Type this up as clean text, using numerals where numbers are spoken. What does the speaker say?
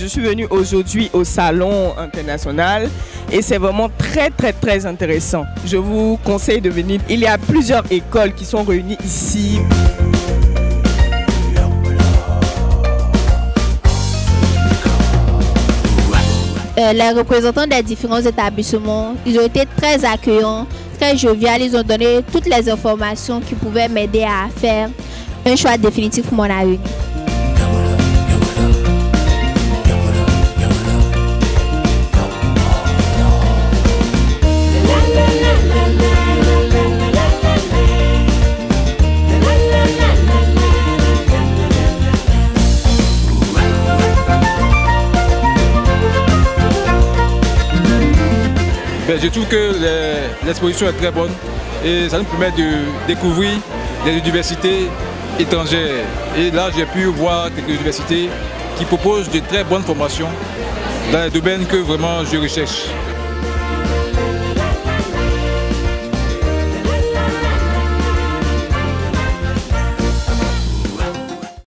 suis venue aujourd'hui au Salon international et c'est vraiment très intéressant. Je vous conseille de venir. Il y a plusieurs écoles qui sont réunies ici. Les représentants des différents établissements, ils ont été très accueillants, très joviaux. Ils ont donné toutes les informations qui pouvaient m'aider à faire un choix définitif pour mon avenir. Je trouve que l'exposition est très bonne et ça nous permet de découvrir des universités étrangères. Et là, j'ai pu voir quelques universités qui proposent de très bonnes formations dans les domaines que vraiment je recherche.